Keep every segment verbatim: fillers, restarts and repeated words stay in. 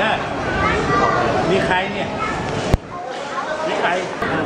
น้ามีใครเนี่ยมีใคร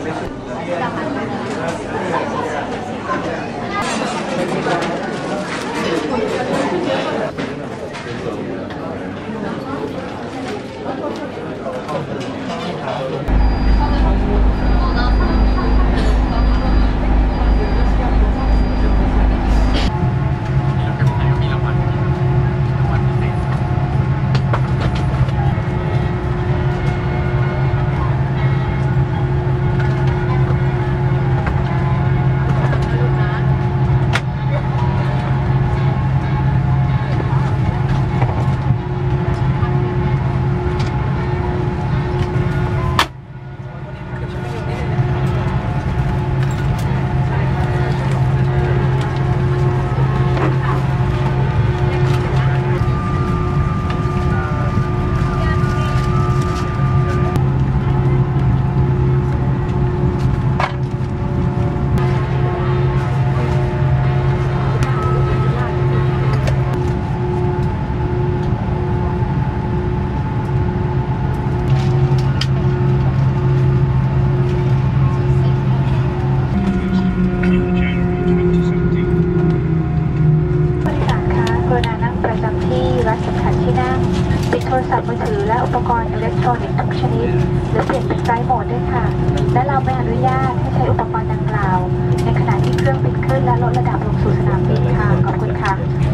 โทรศัพท์มือถือและอุปกรณ์อิเล็กทรอนิกส์ทุกชนิดหรือเปลี่ยนเป็นไฟล์โหมดด้วยค่ะและเราไม่อนุญาตให้ใช้อุปกรณ์ดังกล่าวในขณะที่เครื่องบินขึ้นและลดระดับลงสู่สนามบินค่ะขอบคุณค่ะ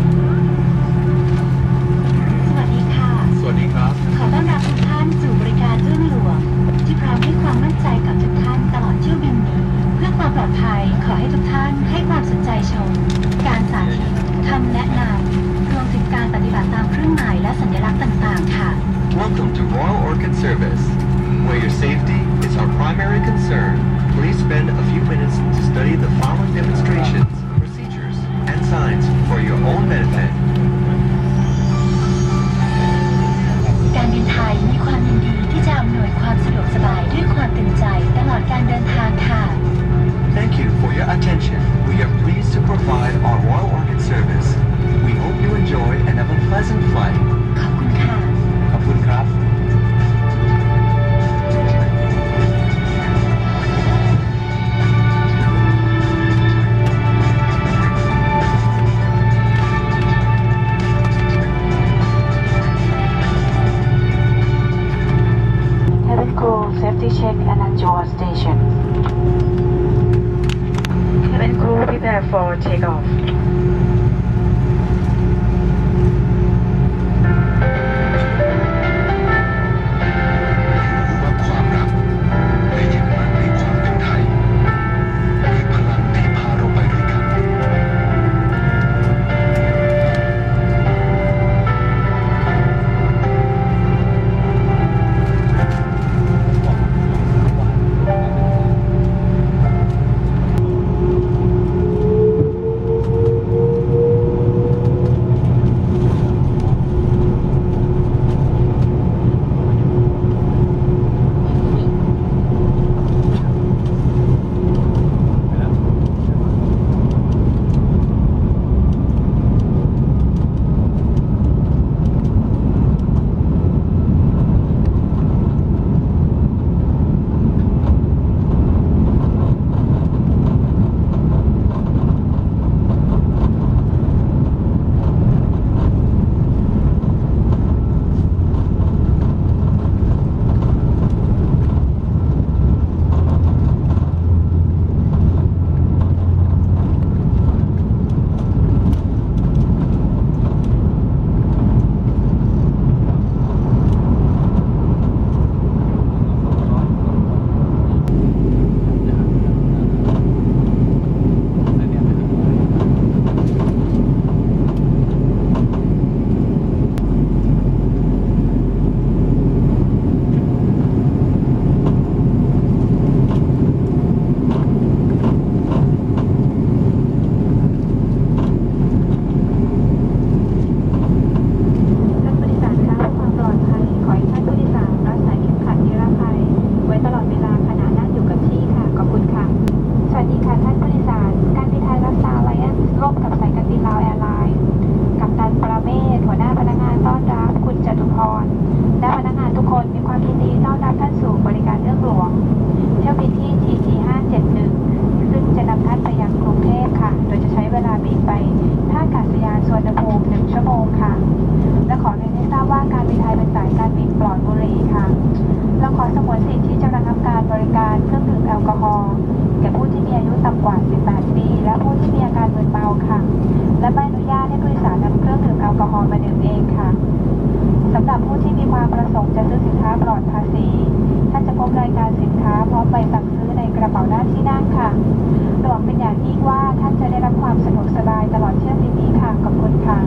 สวัสดีค่ะสวัสดีครับขอต้อนรับทุกท่านสู่บริการเอื้องหลวงที่พร้อมให้ความมั่นใจกับทุกท่านตลอดเที่ยวบินนี้เพื่อความปลอดภัยขอให้ทุกท่านให้ความสนใจชมการสาธิตคำแนะนำรวมถึงการปฏิบัติตามเครื่องหมายและสัญลักษณ์ต่างๆค่ะ Welcome to Royal Orchid Service, where your safety is our primary concern. Please spend a few minutes to study the following demonstrations, procedures, and signs for your own benefit. การบินไทยมีความยินดีที่จะอำนวยความสะดวกสบายด้วยความเต็มใจตลอดการเดินทางค่ะ Thank you for your attention. We are pleased to provide our Royal Orchid Service. We hope you enjoy and have a pleasant flight. ขอบคุณค่ะขอบคุณครับ Cabin crew safety check and adjust station. Cabin crew prepare for takeoff. และพนักงานทุกคนมีความยินดีต้อนรับท่านสู่บริการเรื่องหลวงเที่ยวบินที่ ที จี ห้าเจ็ดหนึ่ง ซึ่งจะนำท่านไปยังกรุงเทพค่ะโดยจะใช้เวลาบินไปท่าอากาศยานสุวรรณภูมิหนึ่งชั่วโมงค่ะและขอเรียนให้ทราบว่าการบินไทยเป็นสายการบินปลอดบุหรี่ค่ะเราขอสงวนสิทธิ์ที่จะระงับการบริการเครื่องดื่มแอลกอฮอล์แก่ผู้ที่มีอายุต่ำกว่าสิบแปดปีและผู้ที่มีอาการมึนเมาค่ะและไม่อนุญาตให้ผู้โดยสารนำเครื่องดื่มแอลกอฮอล์มาดื่มเองค่ะสำหรับผู้ที่มีความประสงค์จะซื้อสินค้าปลอดภาษีท่านจะพบรายการสินค้าพร้อมใบสั่งซื้อในกระเป๋าหน้าที่นั่งค่ะหวังเป็นอย่างยิ่งว่าท่านจะได้รับความสะดวกสบายตลอดเที่ยวบินนี้ค่ะขอบคุณค่ะ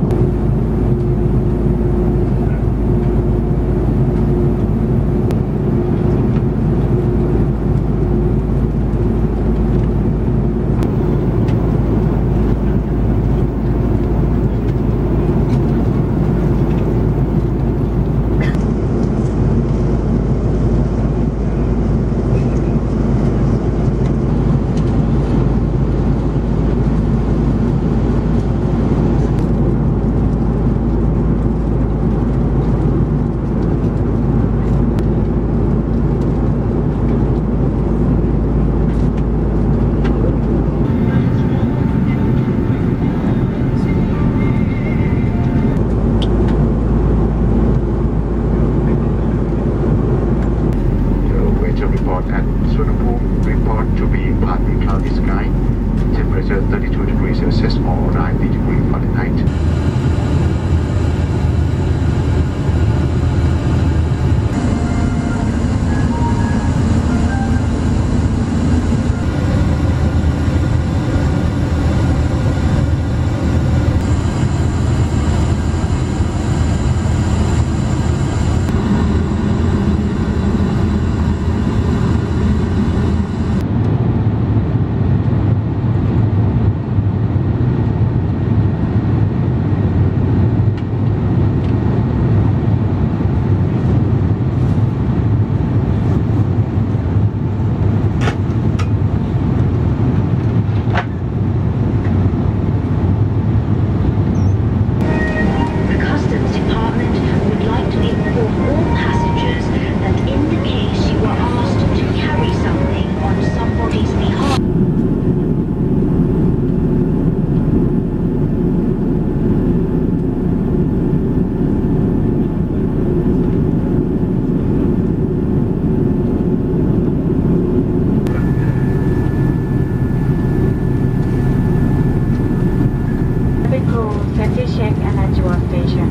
thirty-two degrees Celsius or ninety degrees Fahrenheit. Safety check and at your station.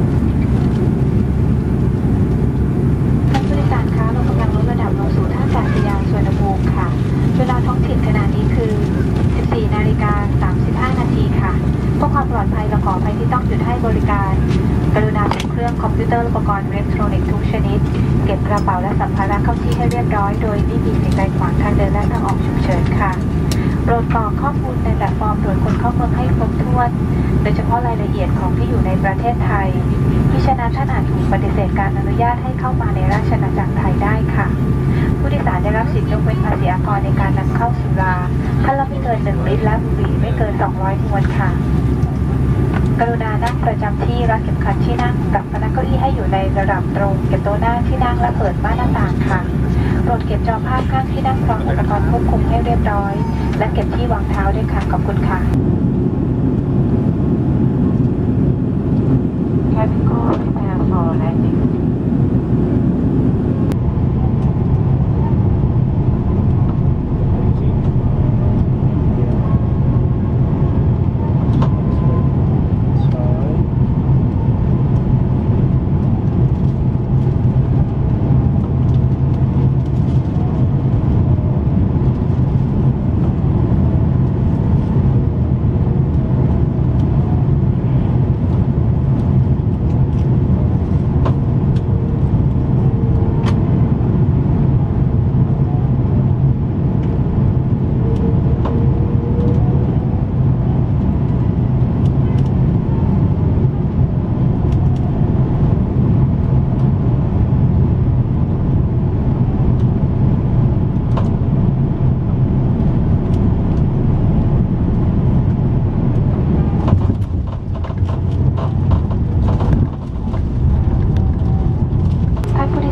ท่านผู้โดยสารคะเรากำลังลดระดับลงสู่ท่าอากาศยานสุวรรณภูมิค่ะเวลาท้องถิ่นขณะนี้คือ สิบสี่นาฬิกาสามสิบห้านาทีค่ะเพื่อความปลอดภัยเราขออภัยที่ต้องหยุดให้บริการกรุณาเก็บเครื่องคอมพิวเตอร์อุปกรณ์อิเล็กทรอนิกส์ทุกชนิดเก็บกระเป๋าและสัมภาระเข้าที่ให้เรียบร้อยโดยไม่มีสิ่งใดขวางทางเดินและทางออกฉุกเฉินค่ะโปรดกรอกข้อมูลในแบบฟอร์มตรวจคนเข้าเมืองให้ครบถ้วนโดยเฉพาะรายละเอียดของที่อยู่ในประเทศไทยมิฉะนั้นท่านอาจถูกปฏิเสธการอนุญาตให้เข้ามาในราชอาณาจักรไทยได้ค่ะผู้โดยสารได้รับสิทธิยกเว้นภาษีอากรในการนำเข้าสุราถ้าเราไม่เกินหนึ่งลิตรและบุหรี่ไม่เกินสองร้อยมวนค่ะกรุณานั่งประจำที่รัดเข็มขัดที่นั่งปรับพนักเก้าอี้ให้อยู่ในระดับตรงเก็บโต๊ะหน้าที่นั่งและเปิดม่านหน้าต่างค่ะโปรดเก็บจอภาพข้างที่นั่งพร้อมอุปกรณ์ควบคุมให้เรียบร้อยและเก็บที่วางเท้าด้วยค่ะขอบคุณค่ะ Cabin crew prepare for landing.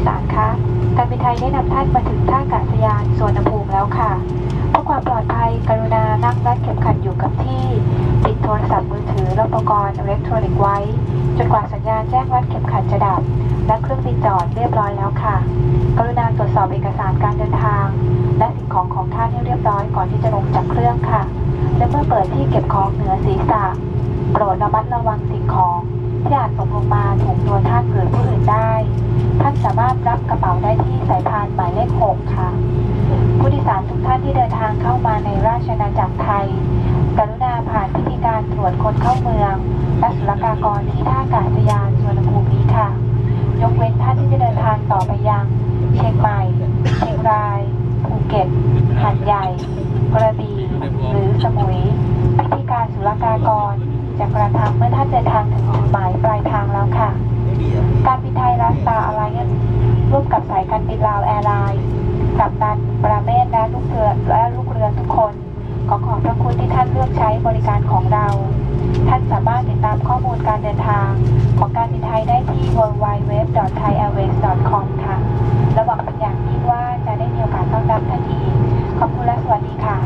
สารคะการบินไทยได้นำท่านมาถึงท่าอากาศยานสุวรรณภูมิแล้วค่ะเพื่อความปลอดภัยกรุณานั่งรัดเข็มขัดอยู่กับที่ปิดโทรศัพท์มือถือและอุปกรณ์อิเล็กทรอนิกส์ไว้จนกว่าสัญญาณแจ้งรัดเข็มขัดจะดับและเครื่องบินจอดเรียบร้อยแล้วค่ะกรุณาตรวจสอบเอกสารการเดินทางและสิ่งของของท่านให้เรียบร้อยก่อนที่จะลงจากเครื่องค่ะและเมื่อเปิดที่เก็บของเหนือศีรษะโปรดระมัดระวังสิ่งของที่อาจตกลงมาถูกตัวท่านหรือผู้อื่นได้ท่านสามารถรับกระเป๋าได้ที่สายพานหมายเลขหกค่ะผู้โดยสารทุกท่านที่เดินทางเข้ามาในราชอาณาจักรไทยกรุณาผ่านพิธีการตรวจคนเข้าเมืองและศุลกากรที่ท่าอากาศยานสุวรรณภูมินี้ค่ะยกเว้นท่านที่จะเดินทางต่อไปยังเชียงใหม่เชียงรายภูเก็ตหาดใหญ่กระบี่หรือสมุยพิธีการศุลกากรจะกระทำเมื่อท่านเดินทางถึงจุดหมายปลายทางแล้วค่ะการบินไทยรัสตาอะไรเงี้ยร่วมกับสายการบินลาวแอร์ไลน์กัปตันปราเมศและลูกเรือและลูกเรือทุกคนขอขอบพระคุณที่ท่านเลือกใช้บริการของเราท่านสามารถติดตามข้อมูลการเดินทางของการบินไทยได้ที่ ดับเบิลยู ดับเบิลยู ดับเบิลยู ดอท ไทยแอร์เวย์ส ดอท คอม ค่ะและหวังเป็นอย่างยิ่งว่าจะได้มีโอกาสต้อนรับท่านอีกขอบคุณและสวัสดีค่ะ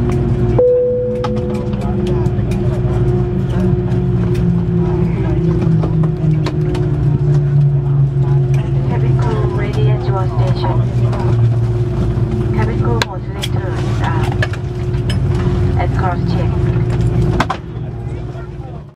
Cabin crew ready at your station. Cabin crew modulator is up. At cross check.